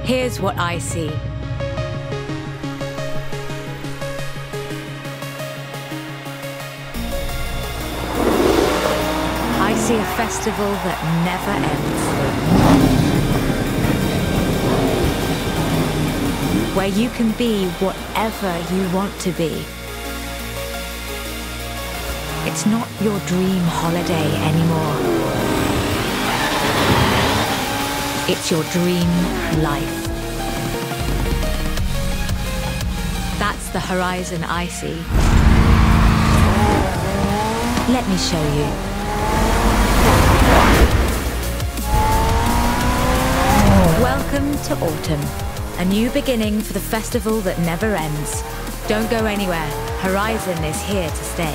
Here's what I see. I see a festival that never ends. Where you can be whatever you want to be. It's not your dream holiday anymore. It's your dream life. That's the horizon I see. Let me show you. Welcome to autumn. A new beginning for the festival that never ends. Don't go anywhere. Horizon is here to stay.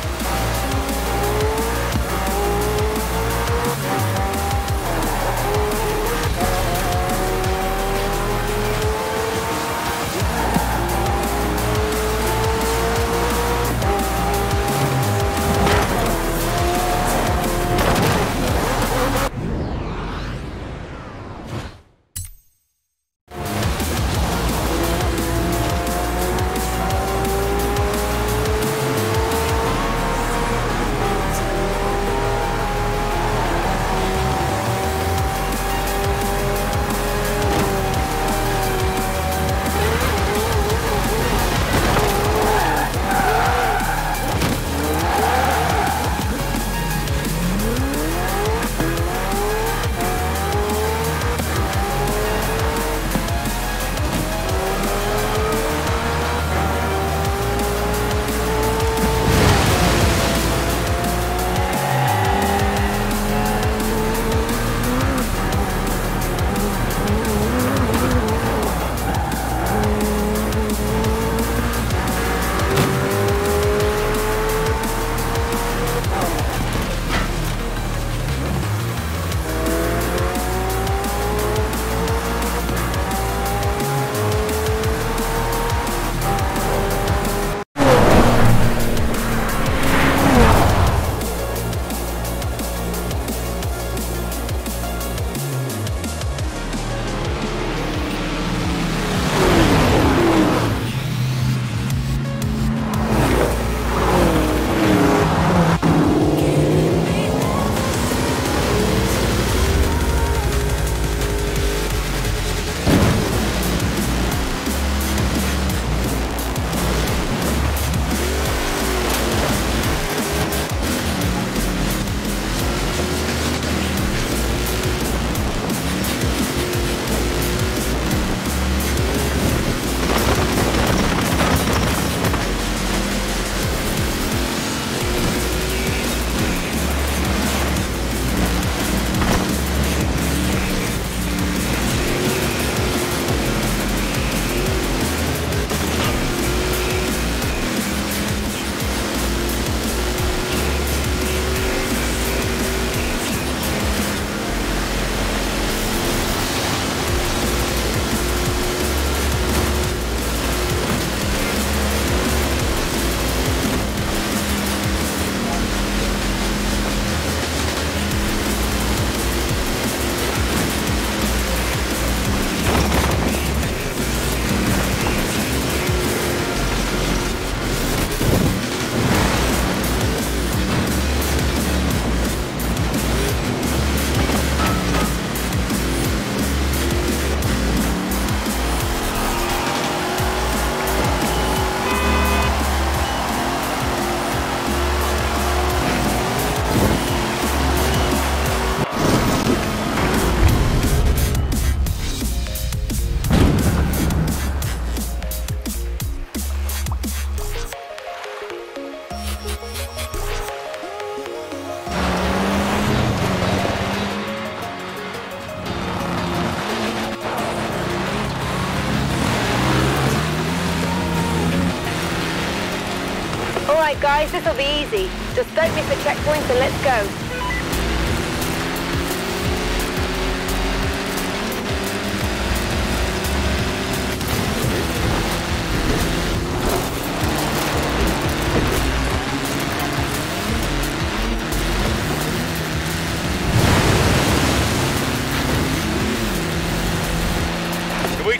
Alright guys, this'll be easy. Just don't miss the checkpoints and let's go.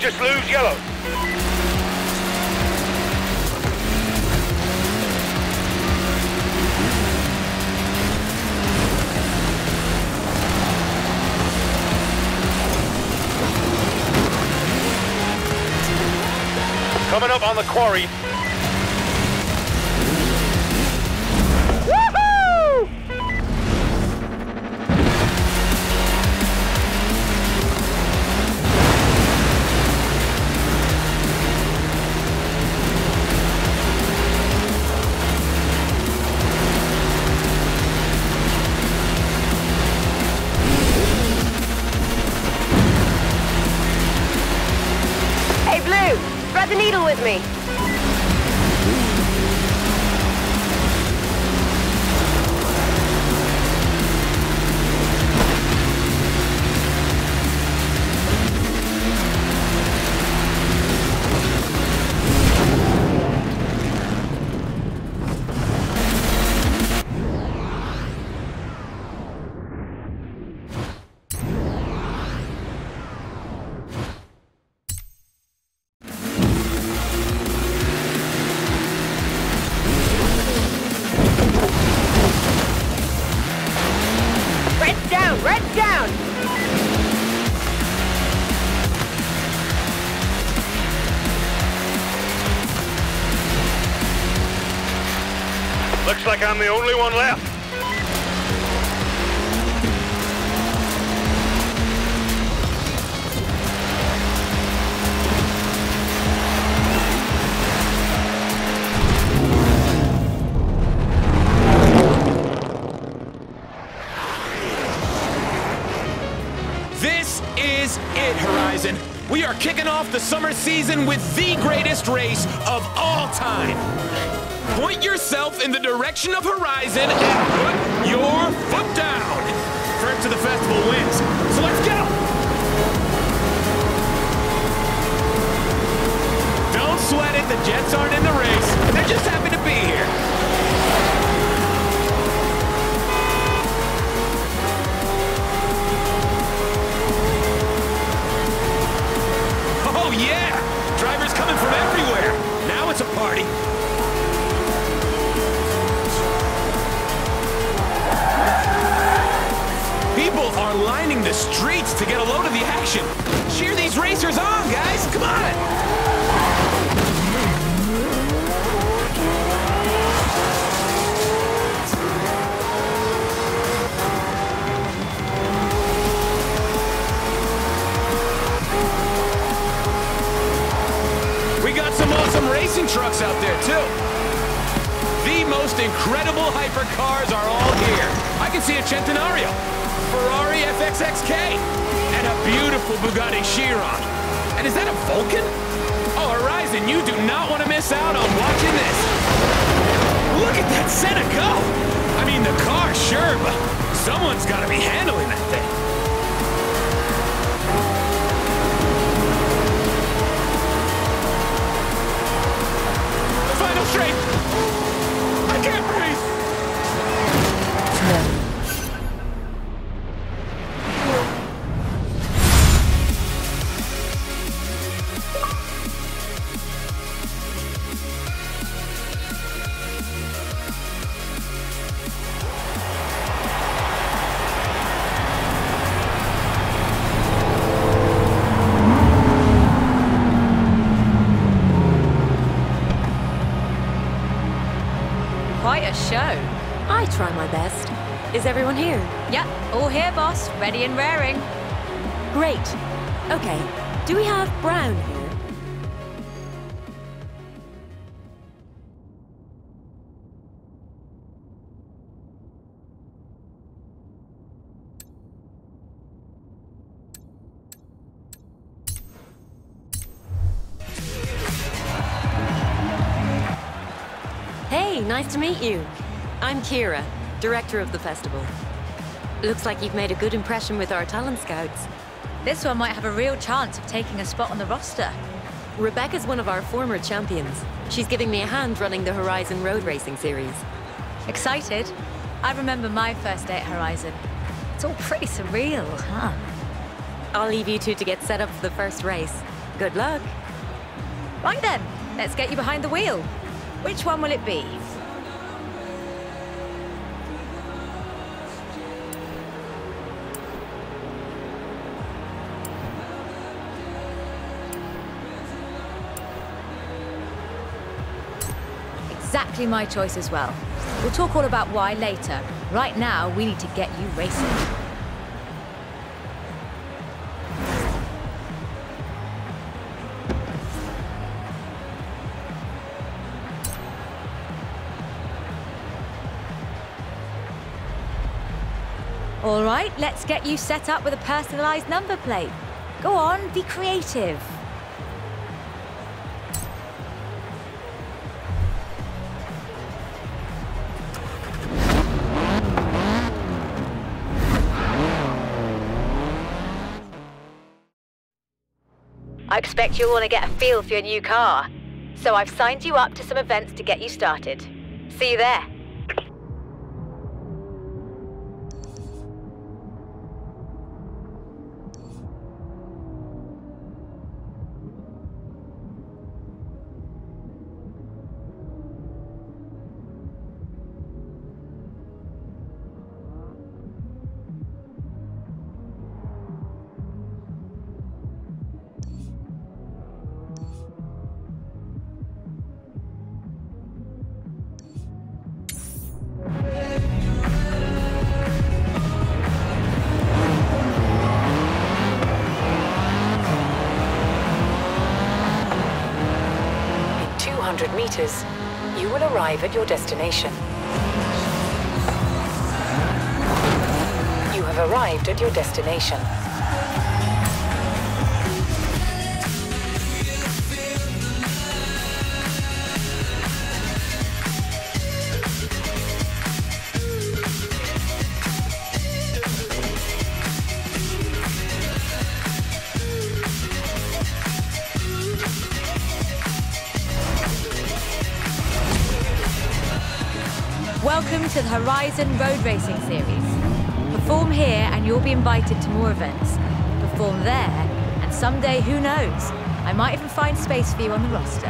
just lose yellow. Coming up on the quarry. Woohoo! Hey, Blue, thread the needle with me. Red's down! Looks like I'm the only one left. This is it, Horizon. We are kicking off the summer season with the greatest race of all time. Point yourself in the direction of Horizon and put your foot down. First to the festival wins, so let's go! Don't sweat it, the Jets aren't in the race. They're just happy to be here. Oh yeah! Drivers coming from everywhere. Now it's a party. People are lining the streets to get a load of the action. Cheer these racers on, guys! Come on! We got some awesome racing trucks out there, too. The most incredible hypercars are all here. I can see a Centenario, Ferrari FXXK, and a beautiful Bugatti Chiron. And is that a Vulcan? Oh, Horizon, you do not want to miss out on watching this. Look at that Senna go! I mean, the car, sure, but someone's got to be handling that thing. Final straight! I can't breathe! Quite a show. I try my best. Is everyone here? Yep, all here, boss. Ready and raring. Great. Okay. Do we have Brown here? Hey, nice to meet you. I'm Kira, director of the festival. Looks like you've made a good impression with our talent scouts. This one might have a real chance of taking a spot on the roster. Rebecca's one of our former champions. She's giving me a hand running the Horizon Road Racing Series. Excited? I remember my first day at Horizon. It's all pretty surreal, huh? I'll leave you two to get set up for the first race. Good luck. Right then, let's get you behind the wheel. Which one will it be? Exactly my choice as well. We'll talk all about why later. Right now, we need to get you racing. All right, let's get you set up with a personalized number plate. Go on, be creative. I expect you'll want to get a feel for your new car. So I've signed you up to some events to get you started. See you there. Meters, you will arrive at your destination. You have arrived at your destination. Welcome to the Horizon Road Racing Series. Perform here and you'll be invited to more events. Perform there, and someday, who knows, I might even find space for you on the roster.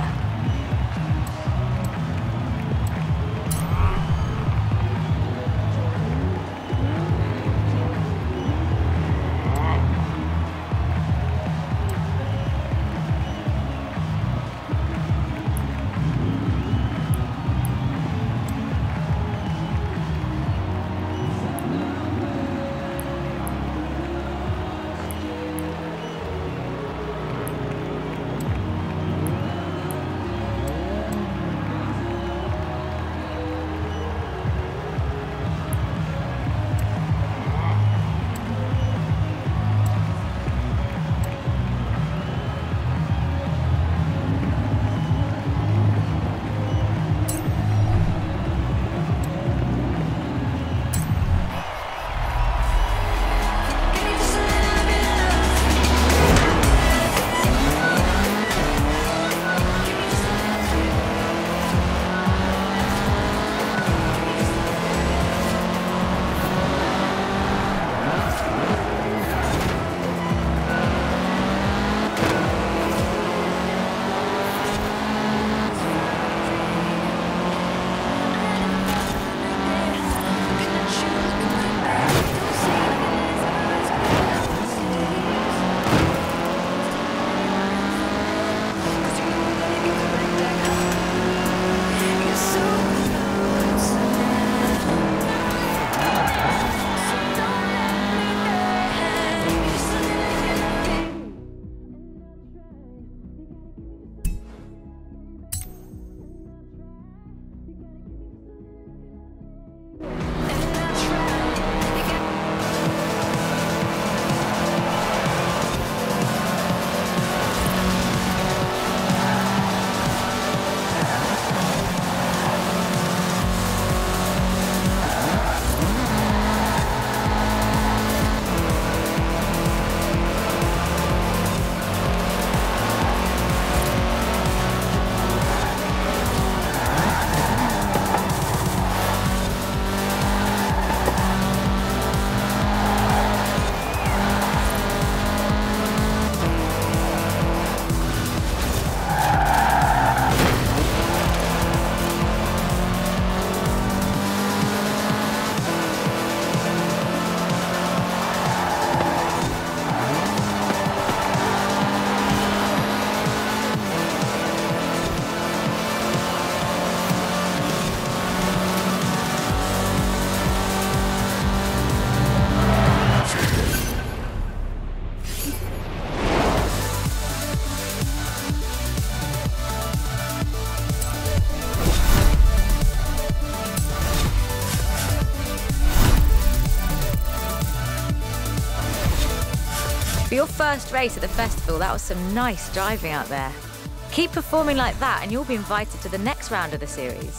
For your first race at the festival, that was some nice driving out there. Keep performing like that and you'll be invited to the next round of the series.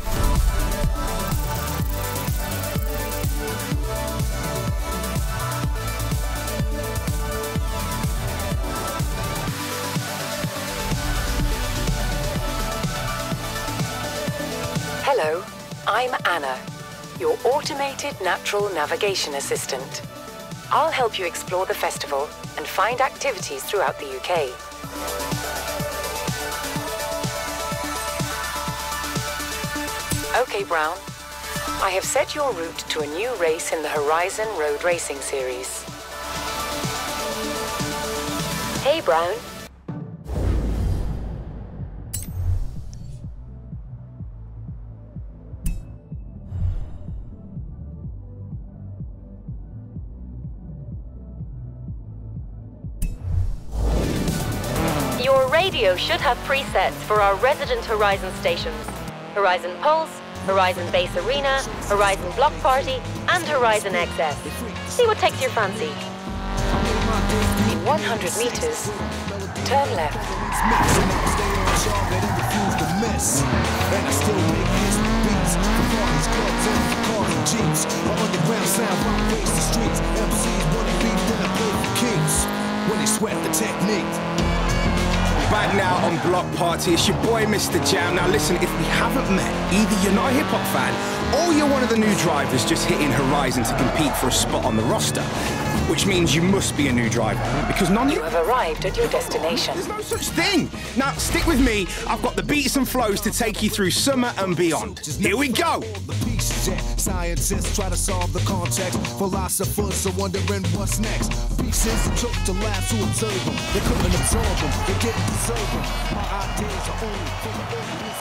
Hello, I'm Anna, your automated natural navigation assistant. I'll help you explore the festival and find activities throughout the UK. Okay, Brown. I have set your route to a new race in the Horizon Road Racing Series. Hey, Brown. Your radio should have presets for our resident Horizon stations. Horizon Pulse, Horizon Base Arena, Horizon Block Party, and Horizon XS. See what takes your fancy. In 100 meters, turn left. Back now on Block Party, it's your boy Mr. Jam. Now listen, if we haven't met, either you're not a hip-hop fan or you're one of the new drivers just hitting Horizon to compete for a spot on the roster. Which means you must be a new driver, because none of You have arrived at your destination. There's no such thing. Now stick with me, I've got the beats and flows to take you through summer and beyond. Here we go. Scientists try to solve the context. Philosophers are wondering what's next. Pieces took to labs to observe them. They couldn't absorb them. They didn't deserve them. My ideas are only for the earliest.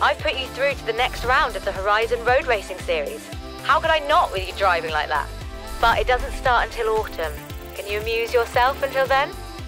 I've put you through to the next round of the Horizon Road Racing Series. How could I not with you driving like that? But it doesn't start until autumn. Can you amuse yourself until then?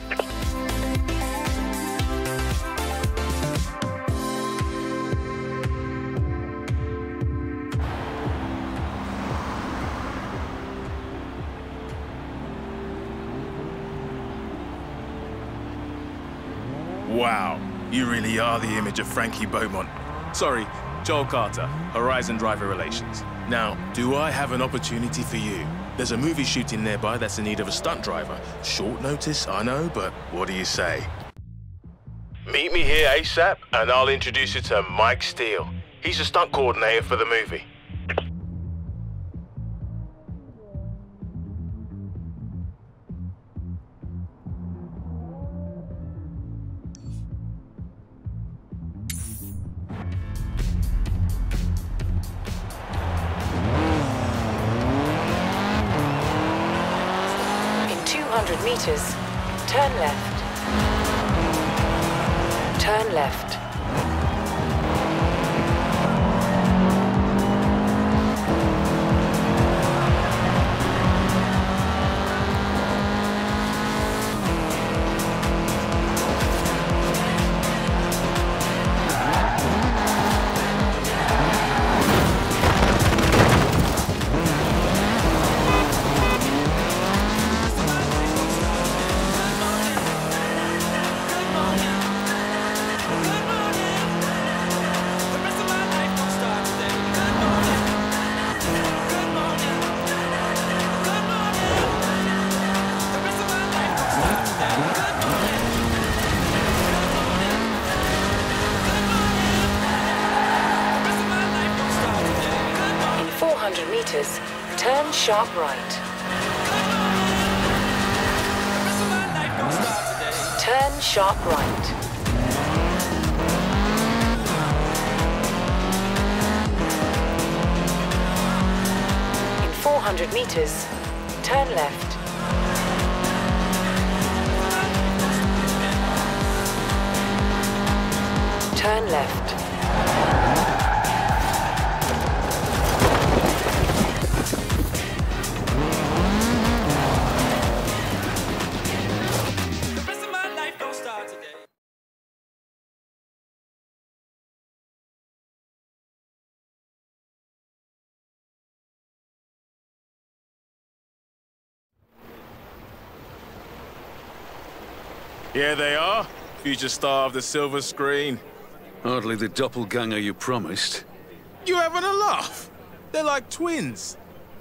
Wow, you really are the image of Frankie Beaumont. Sorry, Joel Carter, Horizon Driver Relations. Now, do I have an opportunity for you? There's a movie shooting nearby that's in need of a stunt driver. Short notice, I know, but what do you say? Meet me here ASAP, and I'll introduce you to Mike Steele. He's the stunt coordinator for the movie. In 200 meters, turn left. Turn left. Meters, turn sharp right. Turn sharp right. In 400 meters, turn left. Turn left. Here they are, future star of the silver screen. Hardly the doppelganger you promised. You having a laugh? They're like twins.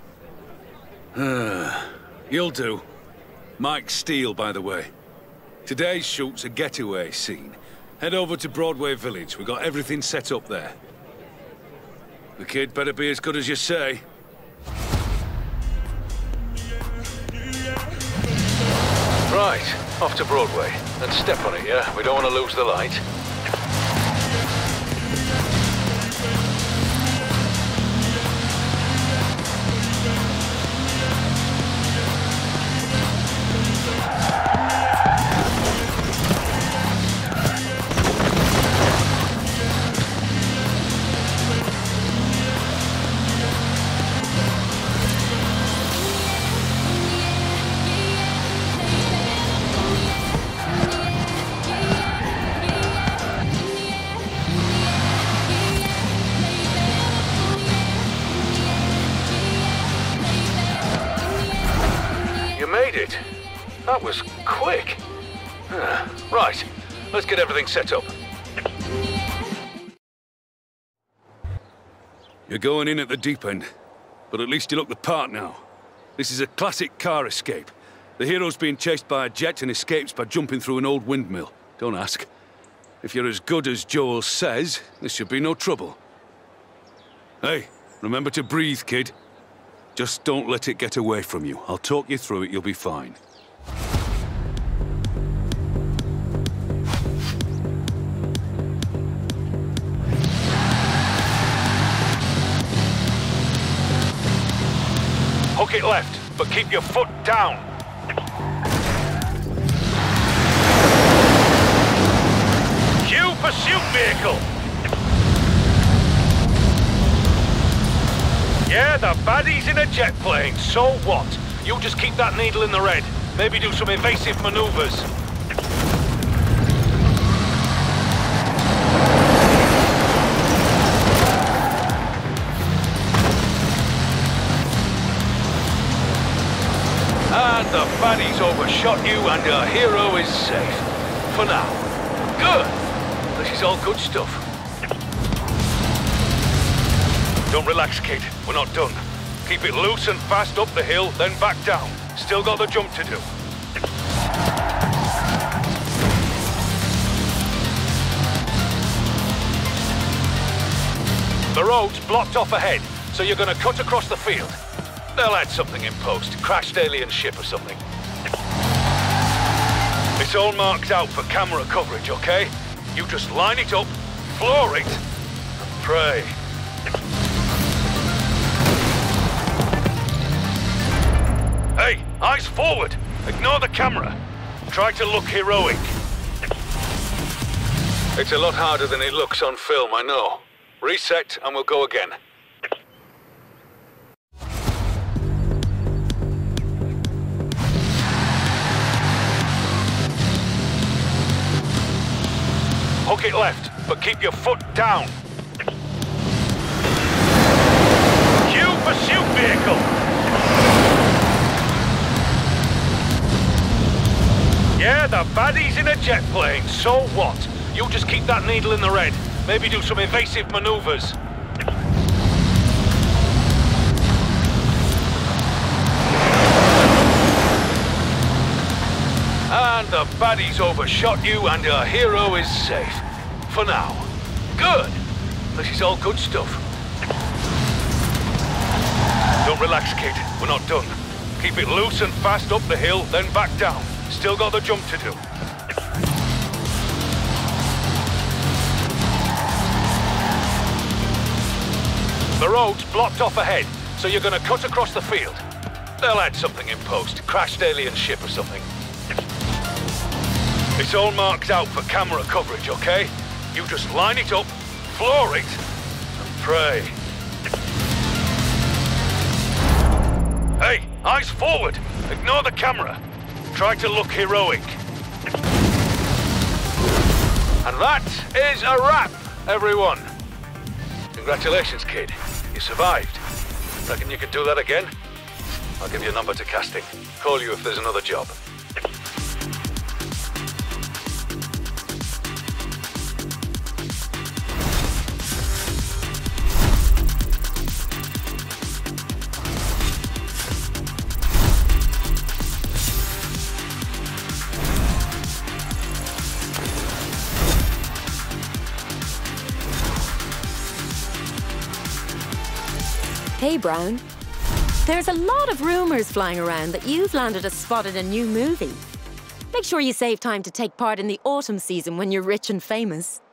You'll do. Mike Steele, by the way. Today's shoot's a getaway scene. Head over to Broadway Village. We got everything set up there. The kid better be as good as you say. Right, off to Broadway. Let's step on it, yeah? We don't want to lose the light. That was quick. Right, let's get everything set up. You're going in at the deep end, but at least you look the part now. This is a classic car escape. The hero's being chased by a jet and escapes by jumping through an old windmill. Don't ask. If you're as good as Joel says, there should be no trouble. Hey, remember to breathe, kid. Just don't let it get away from you. I'll talk you through it, you'll be fine. Hook it left, but keep your foot down. Cue pursuit vehicle! Yeah, the baddie's in a jet plane, so what? You just keep that needle in the red. Maybe do some evasive maneuvers. And the baddie's overshot you and your hero is safe. For now. Good. This is all good stuff. Don't relax, kid. We're not done. Keep it loose and fast up the hill, then back down. Still got the jump to do. The road's blocked off ahead, so you're gonna cut across the field. They'll add something in post. Crashed alien ship or something. It's all marked out for camera coverage, okay? You just line it up, floor it, and pray. Hey, eyes forward! Ignore the camera. Try to look heroic. It's a lot harder than it looks on film, I know. Reset and we'll go again. Hook it left, but keep your foot down. Cue pursuit vehicle! Yeah, the baddie's in a jet plane, so what? You just keep that needle in the red. Maybe do some evasive maneuvers. And the baddie's overshot you and your hero is safe. For now. Good. This is all good stuff. Don't relax, kid. We're not done. Keep it loose and fast up the hill, then back down. Still got the jump to do. The road's blocked off ahead, so you're gonna cut across the field. They'll add something in post. Crashed alien ship or something. It's all marked out for camera coverage, okay? You just line it up, floor it, and pray. Hey, eyes forward! Ignore the camera. Try to look heroic. And that is a wrap, everyone. Congratulations, kid. You survived. Reckon you can do that again? I'll give you a number to casting. Call you if there's another job. Hey, Brown. There's a lot of rumors flying around that you've landed a spot in a new movie. Make sure you save time to take part in the autumn season when you're rich and famous.